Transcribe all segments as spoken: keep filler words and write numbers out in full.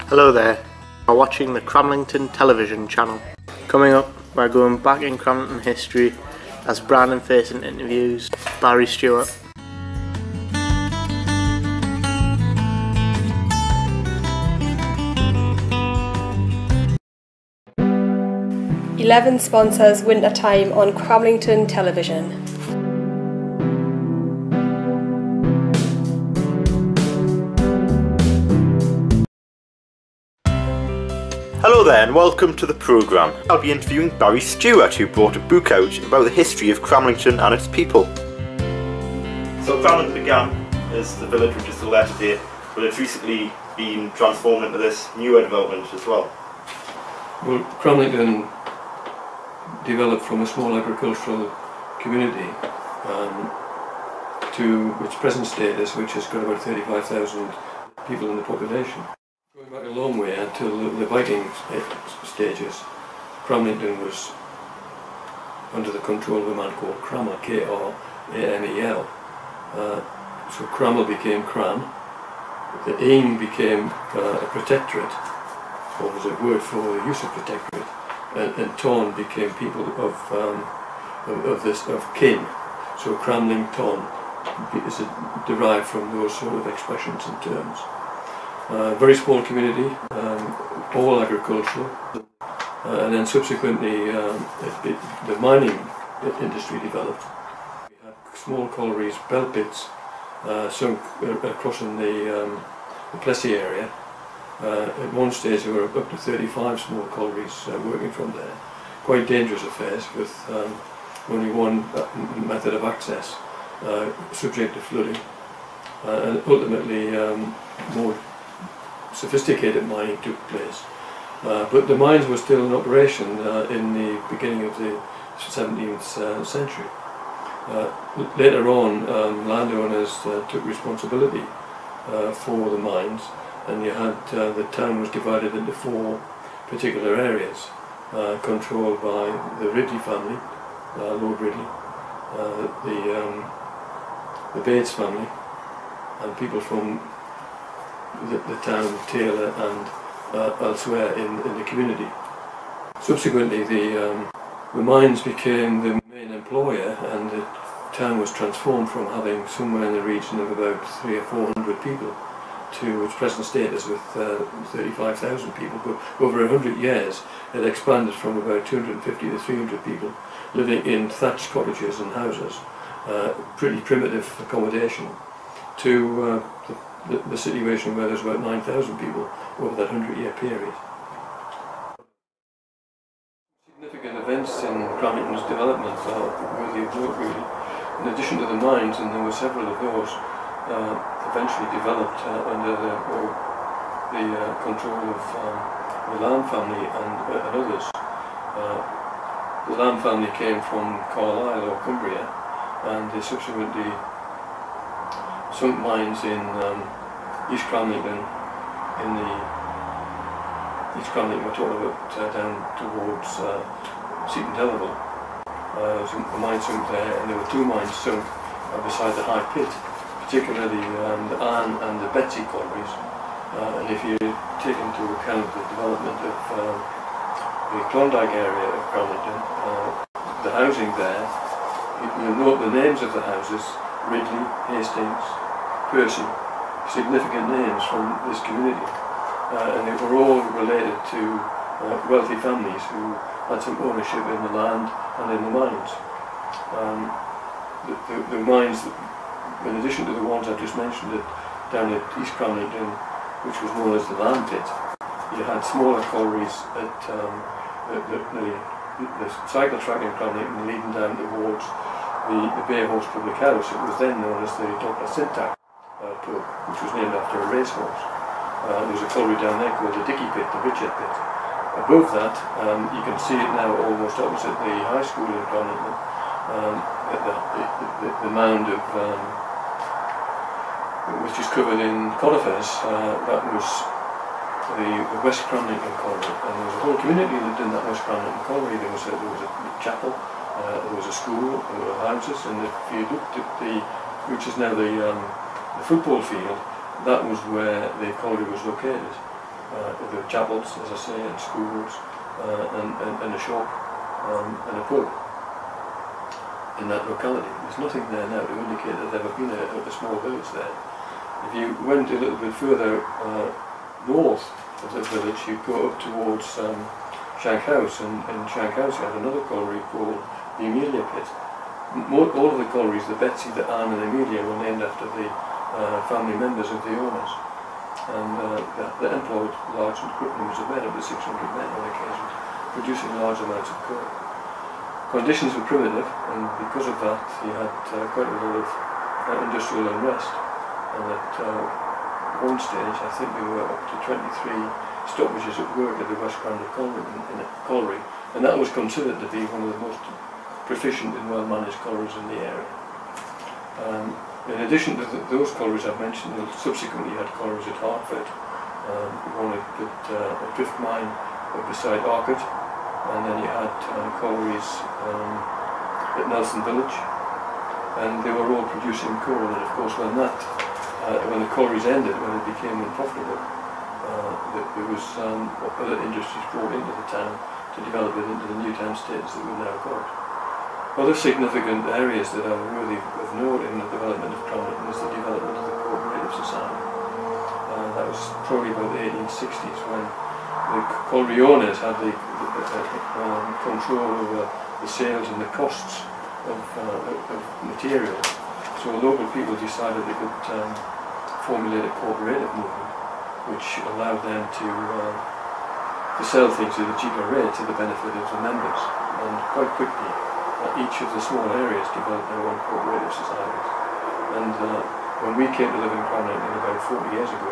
Hello there, we're watching the Cramlington Television channel. Coming up, we're going back in Cramlington history as Brandon Facing interviews Barry Stewart. eleven sponsors winter time on Cramlington Television. Hello there and welcome to the programme. I'll be interviewing Barry Stewart, who brought a book out about the history of Cramlington and its people. So Cramlington began as the village which is still there today, but it's recently been transformed into this newer development as well. Well, Cramlington developed from a small agricultural community um, to its present status, which has got about thirty-five thousand people in the population. Going back a long way until the, the Viking stages, Cramlington was under the control of a man called Cramel, K R A M E L. Uh, so Cramel became Cram, the aim became uh, a protectorate, or was a word for the use of protectorate, and, and Ton became people of, um, of, of this of kin. So Cramlington is a, derived from those sort of expressions and terms. Uh, very small community, um, all agricultural, uh, and then subsequently um, it, it, the mining industry developed. We had small collieries, bell pits, uh, sunk across in the, um, the Plessy area. Uh, at one stage there were up to thirty-five small collieries uh, working from there. Quite dangerous affairs with um, only one method of access, uh, subject to flooding, uh, and ultimately um, more sophisticated mining took place. Uh, but the mines were still in operation uh, in the beginning of the seventeenth uh, century. Uh, later on, um, landowners uh, took responsibility uh, for the mines, and you had uh, the town was divided into four particular areas, uh, controlled by the Ridley family, uh, Lord Ridley, uh, the um, the Bates family, and people from the, the town, Taylor, and uh, elsewhere in, in the community. Subsequently, the um, the mines became the main employer, and the town was transformed from having somewhere in the region of about three or four hundred people to its present status with uh, thirty-five thousand people. But over a hundred years it expanded from about two hundred fifty to three hundred people living in thatched cottages and houses, uh, pretty primitive accommodation, to uh, the, the, the situation where there's about nine thousand people over that hundred year period. Significant events in Cramlington's development are worthy of note, really. In addition to the mines, and there were several of those, uh, eventually developed uh, under the, or the uh, control of um, the Lamb family and, uh, and others. Uh, the Lamb family came from Carlisle or Cumbria, and they subsequently sunk mines in um, East Cramlington, in the East Cramlington we're talking about uh, down towards uh, Seaton Delville. Uh, a mine sunk there, and there were two mines sunk uh, beside the High Pit, particularly um, the Anne and the Betsy collieries. Uh, and if you take into account the development of um, the Klondike area of Cramlington, uh, the housing there, you'll note the names of the houses: Ridley, Hastings, Percy, significant names from this community. Uh, and they were all related to uh, wealthy families who had some ownership in the land and in the mines. Um, the, the, the mines, in addition to the ones I just mentioned, it, down at East Cramlington, which was known as the Land Pit, you had smaller collieries at um, the, the, the, the cycle track in Cramlington leading down towards the, the Bay Horse Public House. It was then known as the Doctor Syntax uh, pub, which was named after a racehorse. Uh, there was a colliery down there called the Dicky Pit, the Richard Pit. Above that, um, you can see it now almost opposite the high school in Cramlington, um, the, the, the, the mound of um, which is covered in conifers. Uh, that was the, the West Cramlington colliery, and there was a whole community that lived in that West Cramlington colliery. There was a, there was a chapel, uh, there was a school, there were houses, and if you looked at the, which is now the, um, the football field, that was where the colliery was located. uh, there were chapels, as I say, and schools, uh, and, and, and a shop, um, and a pub in that locality. There's nothing there now to indicate that there ever been a, a small village there. If you went a little bit further uh, north of the village, you'd go up towards um, Shank House, and in Shank House you had another colliery called the Amelia Pit. More, all of the collieries, the Betsy, the Anne and Amelia, were named after the uh, family members of the owners, and uh, they employed large numbers of men, up to six hundred men on occasion, producing large amounts of coal. Conditions were primitive, and because of that you had uh, quite a lot of uh, industrial unrest, and at uh, one stage I think there were up to twenty-three stoppages at work at the West Cramlington colliery, and that was considered to be one of the most proficient and well-managed collieries in the area. Um, in addition to th those collieries I've mentioned, we subsequently had collieries at Hartford, um, one at, at uh, a drift mine beside Arcot, and then you had uh, collieries um, at Nelson Village, and they were all producing coal. And of course, when that, uh, when the collieries ended, when it became unprofitable, uh, there was um, other industries brought into the town to develop it into the new town status that we've now got. Other significant areas that are worthy of note in the development of Cramlington is the development of the cooperative society. Uh, that was probably about the eighteen sixties, when the colliery owners had the, the, the um, control over the sales and the costs of, uh, of material. So local people decided they could um, formulate a cooperative movement which allowed them to, uh, to sell things at a cheaper rate to the benefit of the members. And quite quickly, uh, each of the small areas developed their own cooperative societies. And uh, when we came to live in Cramlington about forty years ago,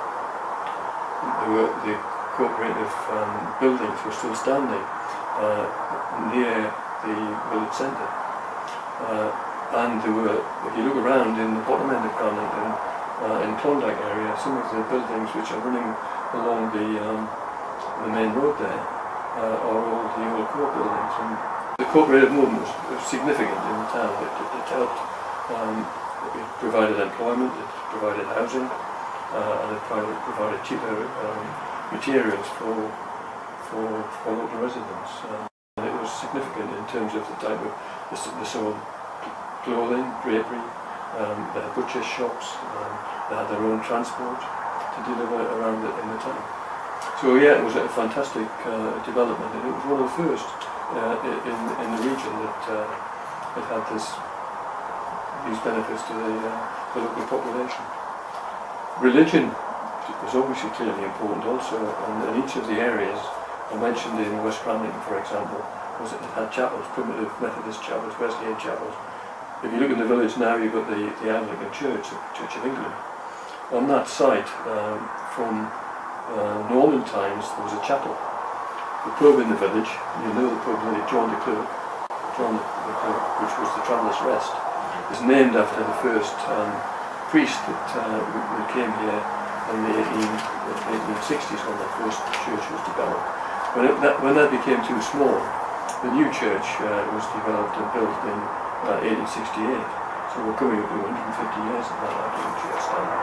there were the cooperative um, buildings were still standing uh, near the village centre. Uh, and there were, if you look around in the bottom end of Cramlington, uh, in Klondike area, some of the buildings which are running along the, um, the main road there uh, are all the old co-op buildings. And the cooperative movement was, was significant in the town. It, it, it helped, um, it provided employment, it provided housing, uh, and it provided, provided cheaper um, materials for, for, for local residents. Uh, and it was significant in terms of the type of the, the sort of clothing, drapery, um, they had butcher shops, um, they had their own transport to deliver around it in the town. So yeah, it was a fantastic uh, development, and it was one of the first uh, in, in the region that uh, it had this, these benefits to the, uh, the local population. Religion was obviously clearly important also, and in each of the areas I mentioned in West Cramlington, for example, was it had chapels, primitive Methodist chapels, Wesleyan chapels. If you look in the village now, you've got the, the Anglican Church, the Church of England. On that site, um, from uh, Norman times, there was a chapel. The pub in the village, you know the pub, the John de Clerk, John de Clerk, which was the Traveller's Rest, is named after the first um, priest that uh, who came here in the eighteen sixties when the first church was developed. When, it, that, when that became too small, the new church uh, was developed and built in uh, eighteen sixty-eight. So we're coming up to one hundred fifty years of that Anglican church standing.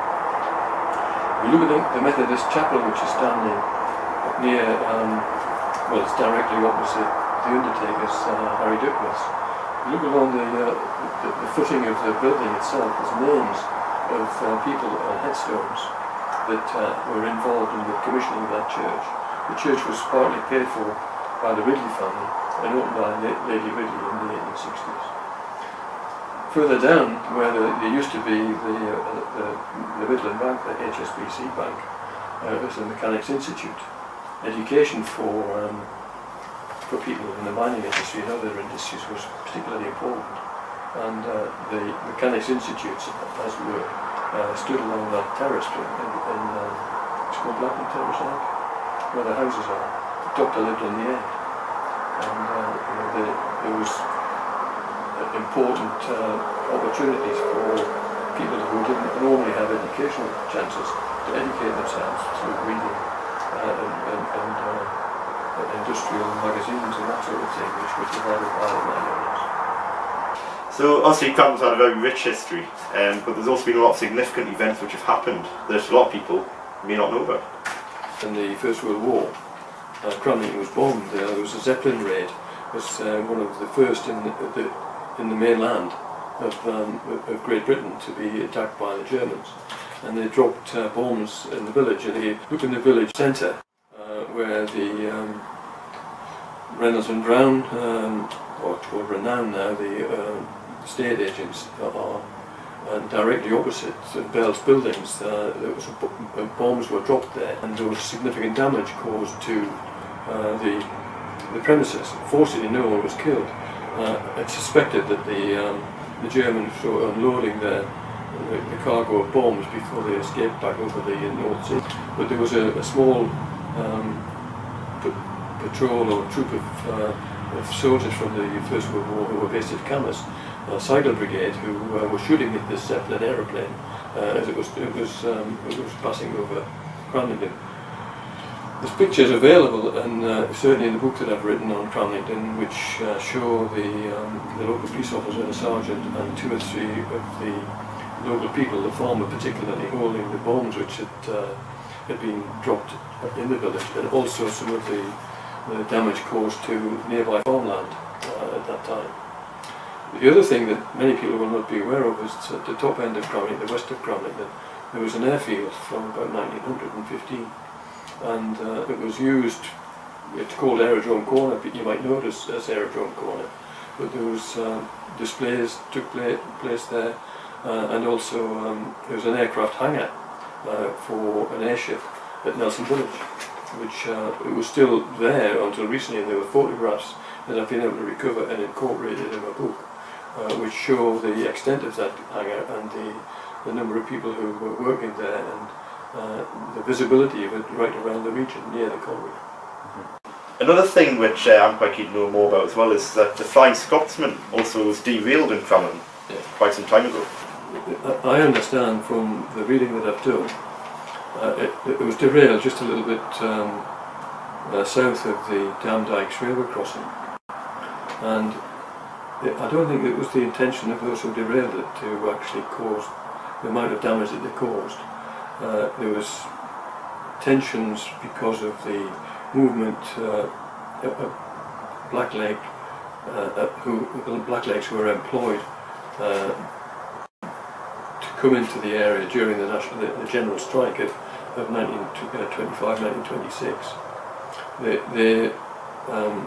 We look at the, the Methodist chapel, which is standing near, um, well, it's directly opposite the Undertaker's uh, Harry Duckworth's. You look along the, uh, the, the footing of the building itself, there's names of uh, people on headstones that uh, were involved in the commissioning of that church. The church was partly paid for by the Ridley family and opened by Lady Ridley in the eighteen sixties. Further down, where the, there used to be the, uh, the, the Midland Bank, the H S B C Bank, uh, was the Mechanics Institute. Education for, um, for people in the mining industry and other industries was particularly important. And uh, the Mechanics Institutes, as it were, uh, stood along that terrace in, in um, it's called Blackman Terrace, I think, where the houses are. The doctor lived on the end. And uh, you know, the, there was important uh, opportunities for people who didn't normally have educational chances to educate themselves through reading uh, and, and, and uh, industrial magazines and that sort of thing, which were provided by the landowners. So obviously Cramlington's had a very rich history, um, but there's also been a lot of significant events which have happened that a lot of people may not know about. in the First World War, uh, Cramlington was bombed. Uh, there was a Zeppelin raid. It was uh, one of the first in the, the, in the mainland of, um, of Great Britain to be attacked by the Germans. And they dropped uh, bombs in the village, and they looked in the village centre uh, where the um, Reynolds and Brown, um, or it's called Renown now, the uh, estate agents are, and directly opposite Bell's buildings, uh, there was a, bombs were dropped there, and there was significant damage caused to uh, the, the premises. Fortunately, no one was killed. Uh, it's suspected that the, um, the Germans were unloading their The, the cargo of bombs before they escaped back over the uh, North Sea. But there was a, a small um, patrol or troop of, uh, of soldiers from the First World War who were based at Camas, a cycle brigade, who uh, were shooting at this Zeppelin aeroplane uh, as it was, it, was, um, it was passing over Cramlington. There's pictures available, and uh, certainly in the book that I've written on Cramlington, which uh, show the, um, the local police officer and a sergeant and two or three of the local people, the farmer particularly, holding the bombs which had, uh, had been dropped in the village, and also some of the, the damage caused to nearby farmland uh, at that time. The other thing that many people will not be aware of is at the top end of Cramlington, the west of Cramlington, there was an airfield from about nineteen fifteen, and uh, it was used, it's called Aerodrome Corner, but you might notice as Aerodrome Corner, but there was uh, displays took pla place there. Uh, and also um, there was an aircraft hangar uh, for an airship at Nelson Village, which uh, it was still there until recently, and there were photographs that I've been able to recover and incorporated in my book, uh, which show the extent of that hangar and the, the number of people who were working there, and uh, the visibility of it right around the region near the colliery. Mm-hmm. Another thing which uh, I'm quite keen to know more about as well is that the Flying Scotsman also was derailed in Cramlington yeah. quite some time ago. I understand from the reading that I've done, uh, it, it was derailed just a little bit um, uh, south of the Dam Dykes railway crossing, and it, I don't think it was the intention of those who derailed it to actually cause the amount of damage that they caused. Uh, there was tensions because of the movement uh, of blackleg, uh, who blacklegs who were employed uh, come into the area during the, national, the, the general strike of, of nineteen twenty-five, nineteen twenty-six. The, the, um,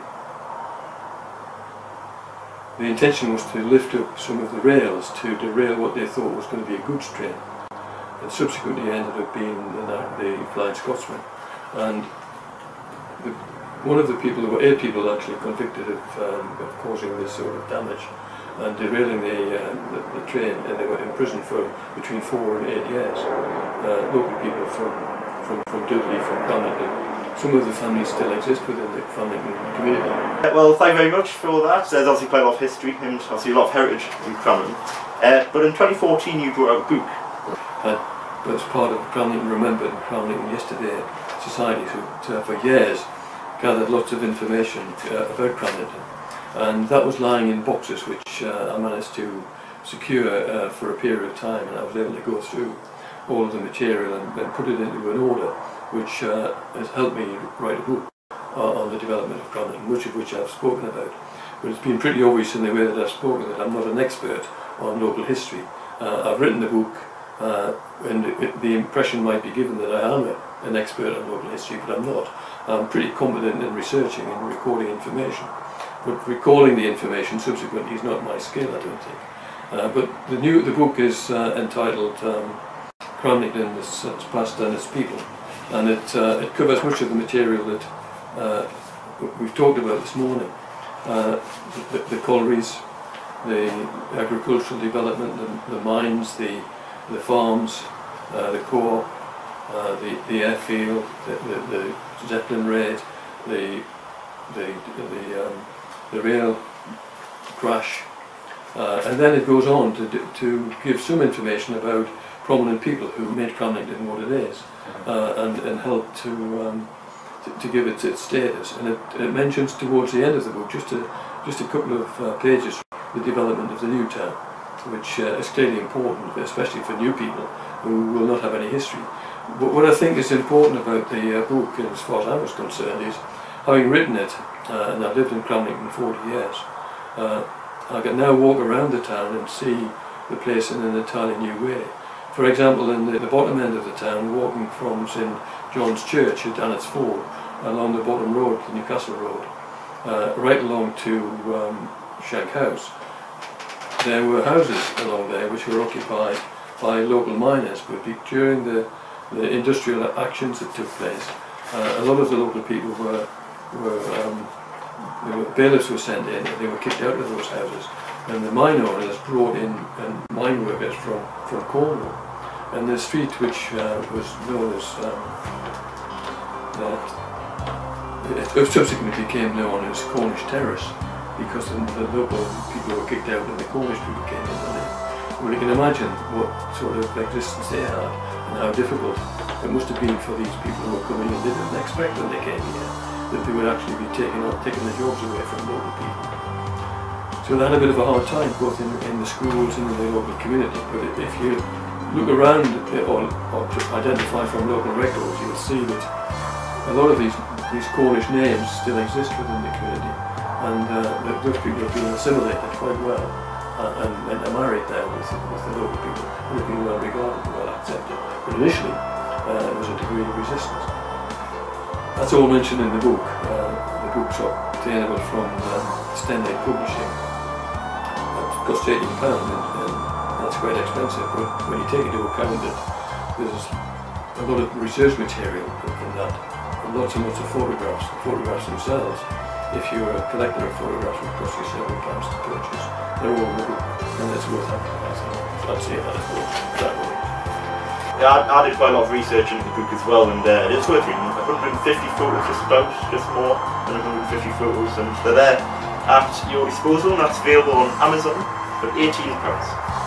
the intention was to lift up some of the rails to derail what they thought was going to be a goods train, and subsequently ended up being the, the Flying Scotsman. And the, one of the people, there were eight people actually convicted of, um, of causing this sort of damage and derailing the, uh, the, the train, and they were in prison for between four and eight years. Uh, local people from, from, from Dudley, from Cramlington. Some of the families still exist within the Cramlington community. Uh, well, thank you very much for that. There's obviously quite a lot of history and obviously a lot of heritage in Cramlington. Uh, but in twenty fourteen you brought out a book. Uh, but as part of Cramlington Remembered and Cramlington Yesterday societies, who uh, for years gathered lots of information uh, about Cramlington. And that was lying in boxes which uh, I managed to secure uh, for a period of time, and I was able to go through all of the material and, and put it into an order which uh, has helped me write a book uh, on the development of Cramlington, much of which I've spoken about. But it's been pretty obvious in the way that I've spoken that I'm not an expert on local history. Uh, I've written the book uh, and it, the impression might be given that I am a, an expert on local history, but I'm not. I'm pretty competent in researching and recording information. But recalling the information subsequently is not my skill, I don't think. Uh, but the new the book is uh, entitled um, Cramlington, its, its Past and Its People, and it uh, it covers much of the material that uh, we've talked about this morning. Uh, the, the collieries, the agricultural development, the, the mines, the the farms, uh, the corps, uh, the the airfield, the, the, the Zeppelin raid, the the the um, the rail crash, uh, and then it goes on to, to give some information about prominent people who made Cramlington what it is, uh, and, and help to, um, to to give it its status. And it, it mentions towards the end of the book, just a, just a couple of uh, pages, the development of the new town. which uh, is clearly important, especially for new people who will not have any history. But what I think is important about the uh, book, as far as I was concerned, is having written it, uh, and I've lived in Cramlington forty years, uh, I can now walk around the town and see the place in an entirely new way. For example, in the, the bottom end of the town, walking from Saint John's Church at Dannett's Ford, along the bottom road, the Newcastle Road, uh, right along to um, Shank House, there were houses along there which were occupied by local miners, but during the, the industrial actions that took place, uh, a lot of the local people were, were, um, were bailiffs were sent in, and they were kicked out of those houses, and the mine owners brought in and mine workers from, from Cornwall. And the street, which uh, was known as, um, uh, it subsequently became known as Cornish Terrace, because the, the local people were kicked out and the Cornish people came in. And they, well, you can imagine what sort of existence they had and how difficult it must have been for these people who were coming in. They didn't expect when they came here that they would actually be taking, taking the jobs away from local people. So they had a bit of a hard time, both in, in the schools and in the local community. But if you look around or, or to identify from local records, you'll see that a lot of these, these Cornish names still exist within the community, and uh, those people have been assimilated quite well uh, and, and are married now with, with the local people, and have been well regarded and well accepted. But initially uh, there was a degree of resistance. That's all mentioned in the book. Uh, the book's obtainable from um, Stenley Publishing. It cost eighteen pounds. That's quite expensive, but when you take into account that there's a lot of research material in that, and lots and lots of photographs, the photographs themselves, if you're a collector of photographs, will cost you several pounds to purchase. They're all in the book, and it's worth having. I'd say that as well, that way. Yeah, I, I did quite a lot of research into the book as well, and uh, it is worth reading. one hundred fifty photos, just about, just more than one hundred fifty photos, and they're there at your disposal, and that's available on Amazon for eighteen pounds.